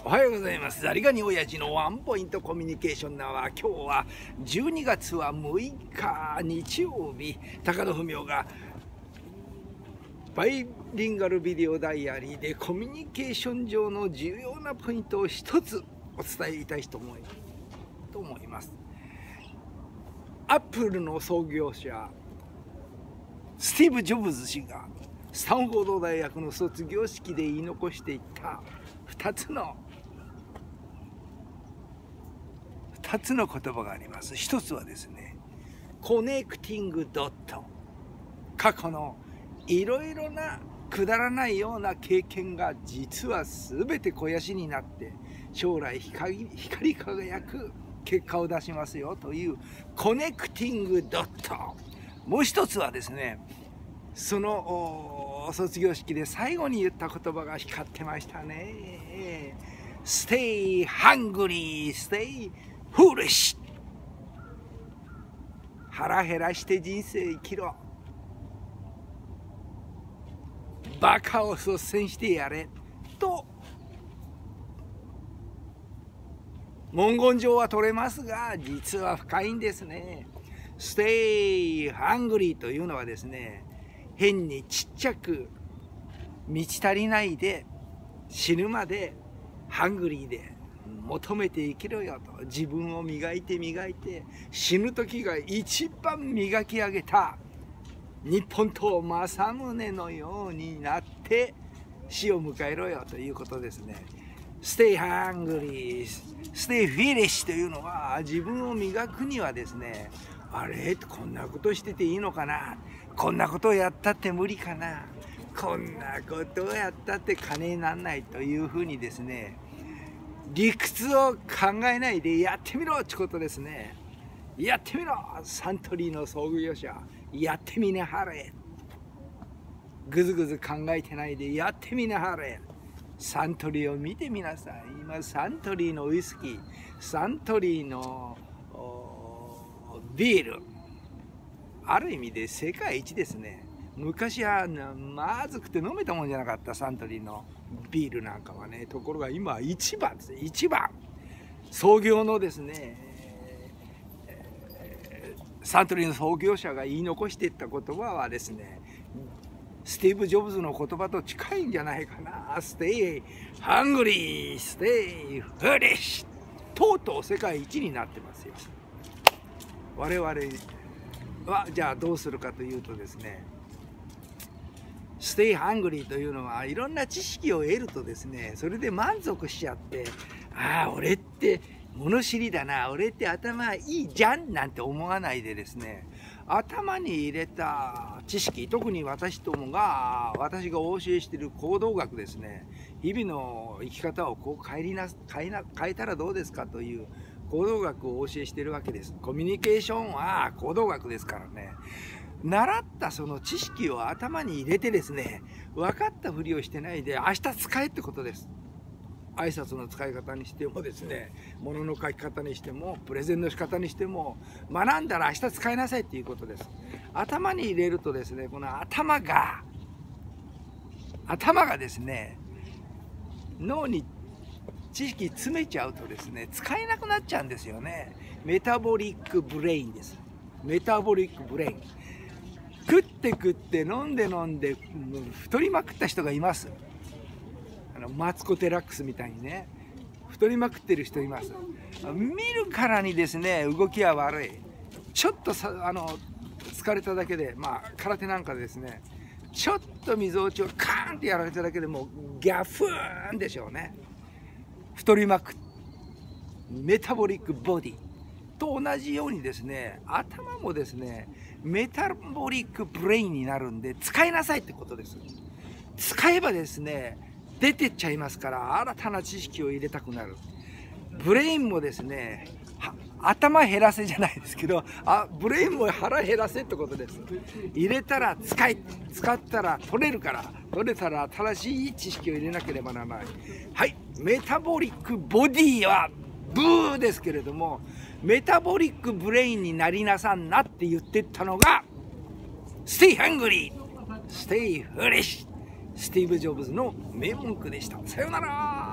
おはようございます。ザリガニ親父のワンポイントコミュニケーションナー。今日は12月は6日日曜日、高野文夫がバイリンガルビデオダイアリーでコミュニケーション上の重要なポイントを一つお伝えいたいと思います。アップルの創業者スティーブ・ジョブズ氏がスタンフォード大学の卒業式で言い残していた2つの言葉があります。一つはですね、コネクティングドット。過去のいろいろなくだらないような経験が実は全て肥やしになって将来光り輝く結果を出しますよというコネクティングドット。もう一つはですね、その卒業式で最後に言った言葉が光ってましたね。Stay hungry, stay foolish。腹減らして人生生きろ。バカを率先してやれと文言上は取れますが、実は深いんですね。Stay hungry というのはですね、変にちっちゃく満ち足りないで死ぬまでハングリーで求めて生きろよと。自分を磨いて死ぬ時が一番磨き上げた日本刀正宗のようになって死を迎えろよということですね。Stay hungry, stay foolish というのは、自分を磨くにはですね、あれこんなことしてていいのかな、こんなことをやったって無理かな、こんなことをやったって金にならないというふうにですね、理屈を考えないでやってみろってことですね。やってみろ、サントリーの創業者、やってみなはれ。ぐずぐず考えてないでやってみなはれ。サントリーを見てみなさい。今サントリーのウイスキー、サントリーのビール、ある意味で世界一ですね。昔はまずくて飲めたもんじゃなかったサントリーのビールなんかはね。ところが今は一番です。一番創業のですね、サントリーの創業者が言い残していった言葉はですね、スティーブ・ジョブズの言葉と近いんじゃないかな。Stay hungry, stay foolish。とうとう世界一になってますよ。我々はじゃあどうするかというとですね、Stay hungry というのはいろんな知識を得るとですね、それで満足しちゃって、ああ俺って物知りだな、俺って頭いいじゃんなんて思わないでですね、頭に入れた知識、特に私がお教えしている行動学ですね、日々の生き方をこう変えたらどうですかという行動学をお教えしているわけです。コミュニケーションは行動学ですからね。習ったその知識を頭に入れてですね、分かったふりをしてないで明日使えってことです。挨拶の使い方にしてもですね、物の書き方にしても、プレゼンの仕方にしても、学んだら明日使いなさいっていうことです。頭に入れるとですね、この頭がですね、脳に知識詰めちゃうとですね、使えなくなっちゃうんですよね。メタボリックブレインです。メタボリックブレイン。食って飲んで太りまくった人がいます。マツコ・デラックスみたいにね、太りまくってる人います。見るからにですね、動きは悪い。ちょっと疲れただけで、空手なんかでですね、ちょっとみぞおちをカーンってやられただけでもうギャフーンでしょうね。太りまくっメタボリックボディと同じようにですね、頭もですねメタボリックブレインになるんで、使いなさいってことです。使えばですね出てっちゃいますから、新たな知識を入れたくなる。ブレインもですね、頭減らせじゃないですけど、ブレインも腹減らせってことです。入れたら使ったら取れるから、取れたら新しい知識を入れなければならない。はい、メタボリックボディはブーですけれども、メタボリックブレインになりなさんなって言ってったのが Stay hungry, stay foolish、スティーブ・ジョブズの名文句でした。さようなら。